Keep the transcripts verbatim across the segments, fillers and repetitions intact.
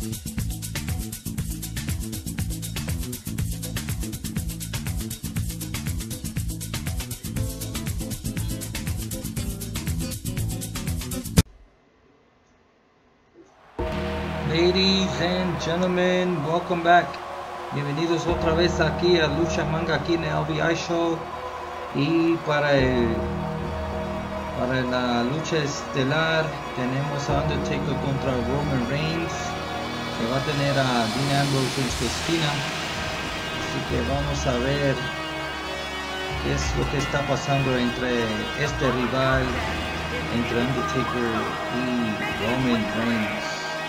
Ladies and gentlemen, welcome back. Bienvenidos otra vez aquí a Lucha Manga aquí en el L B I Show. Y para el para la lucha estelar tenemos a Undertaker contra Roman Reigns, que va a tener a Dean Ambrose en su esquina. Así que vamos a ver qué es lo que está pasando entre este rival, entre Undertaker y Roman Reigns.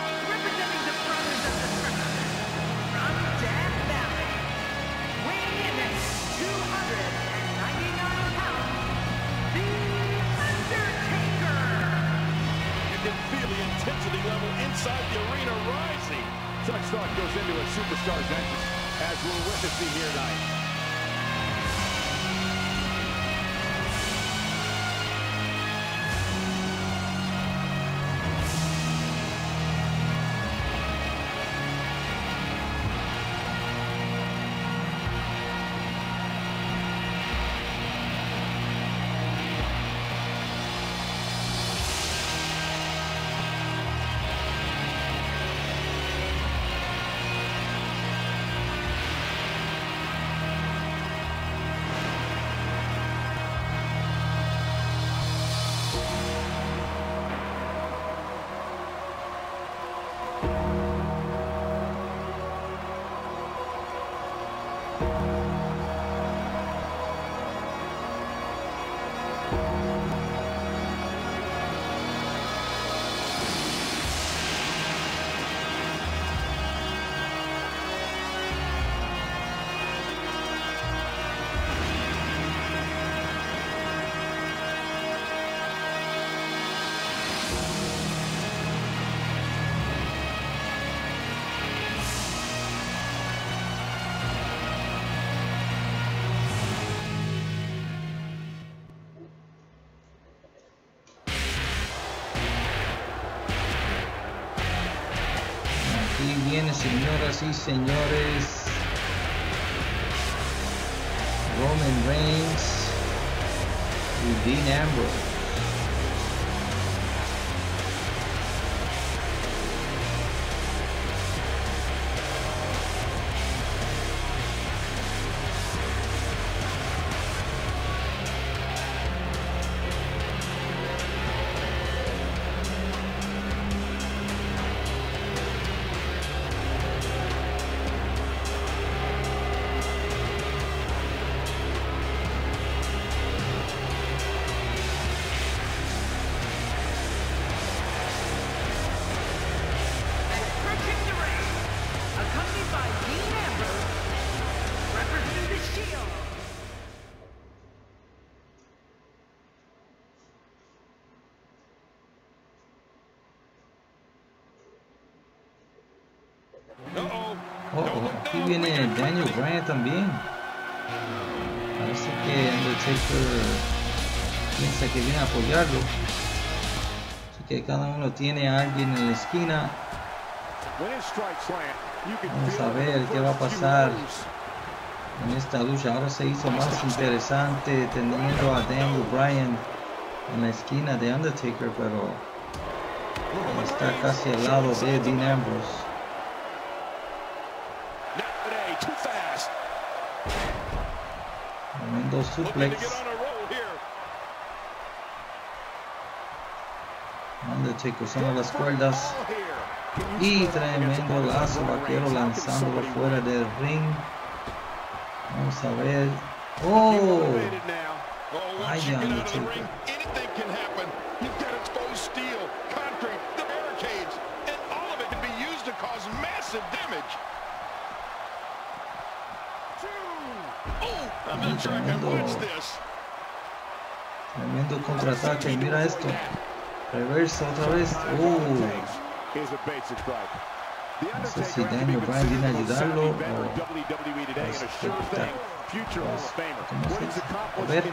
Such thought goes into a superstar's entrance, as we're witnessing here tonight. Aquí viene, señoras y señores, Roman Reigns y Dean Ambrose. Oh, oh, aquí viene Daniel Bryan también. Parece que Undertaker piensa que viene a apoyarlo. Así que cada uno tiene a alguien en la esquina. Vamos a ver qué va a pasar en esta lucha. Ahora se hizo más interesante teniendo a Daniel Bryan en la esquina de Undertaker, pero está casi al lado de Dean Ambrose. Tremendo suplex. Undertaker usando las cuerdas. Y tremendo lazo vaquero lanzándolo fuera del ring. Vamos a ver. Oh, vaya Undertaker. Tremendo, tremendo contraataque. Mira esto. Reversa otra vez. Uh. No sé si Daniel Bryan viene a ayudarlo o A ver,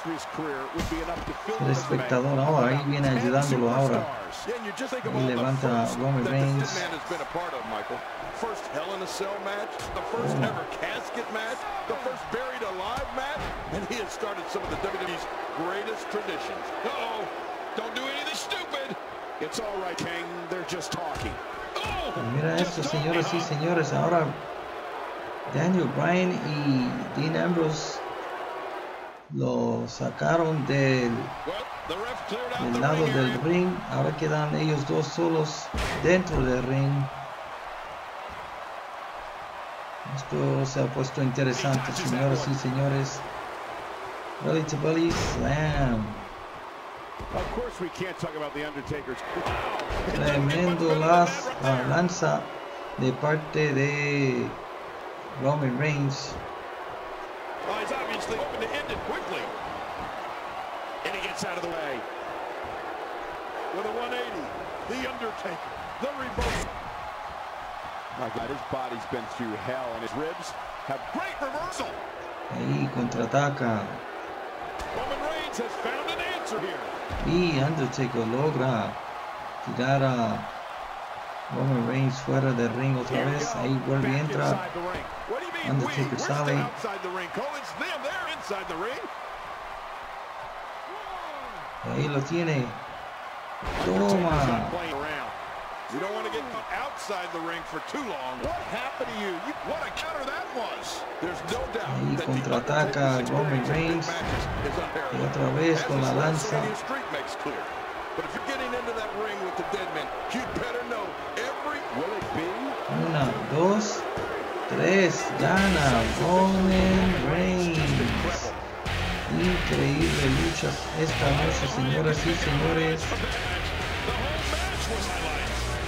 el espectador ahora, ahí viene ayudándolo ahora. Y levanta a Roman Reigns. First Hell in a Cell match, the first Oh. ever casket match, the first buried alive match, and he has started some of the W W E's greatest traditions. Uh-oh, don't do anything stupid. It's all right, King, they're just talking. Oh, Mira esto, señoras y señores, ahora Daniel Bryan y Dean Ambrose lo sacaron del, well, the ref cleared out del the lado ring del area. ring. Ahora quedan ellos dos solos dentro del ring. Esto se ha puesto interesante, señoras y señores. Belly to belly slam. Of course we can't talk about the Undertaker's. Tremendo las, ah, lanza de parte de Roman Reigns. Oh, he's obviously hoping to end it quickly. And he gets out of the way. With a one eighty, the Undertaker, the reverse. My God, his body's been through hell, and his ribs have great reversal. Ahí contraataca. Roman Reigns has found an answer here. Y Undertaker logra tirar a Roman Reigns fuera del ring otra vez. Ahí vuelve y entra. Inside the ring. What do you mean Undertaker we? We're sale. still outside the ring. Cole, it's them. They're inside the ring. Ahí lo tiene. Undertaker's Toma. not playing around. You don't want to get outside the ring for too long. What happened to you? you what a counter that was. There's no doubt Ahí that the contraataca Undertaker's Roman experience in big Reigns. matches is Y unparalleled. otra vez con la As his lanza. WrestleMania streak makes clear. But if you're getting into that ring with the dead men, you'd better know every will it be? Una, dos, tres. Gana Roman Reigns. Increíble lucha esta noche, señoras y señores. The whole match was highlighted.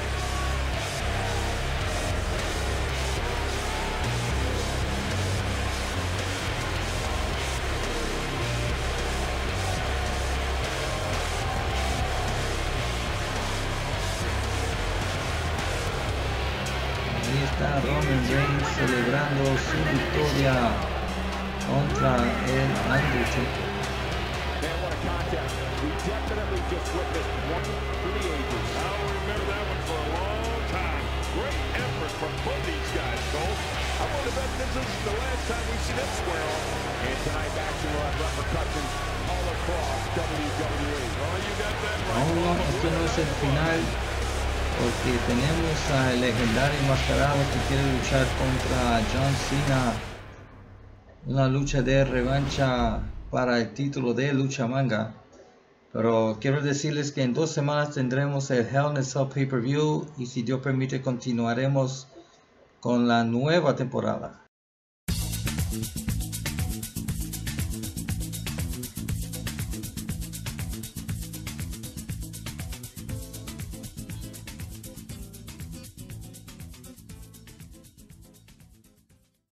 Ahí está Roman Reigns celebrando su victoria contra el Undertaker. Man, what a contest. We definitely just witnessed one for the ages. I'll remember that one for a long time. Great effort from both these guys, Cole. I want to bet this is the last time we see them square off. And tonight's action will have repercussions all across W W E. Oh, you got that right. Aún no, esto no es el final, porque tenemos al legendario enmascarado que quiere luchar contra John Cena. Una lucha de revancha para el título de Lucha Manga. Pero quiero decirles que en dos semanas tendremos el Hell in a Cell Pay-Per-View y si Dios permite continuaremos con la nueva temporada.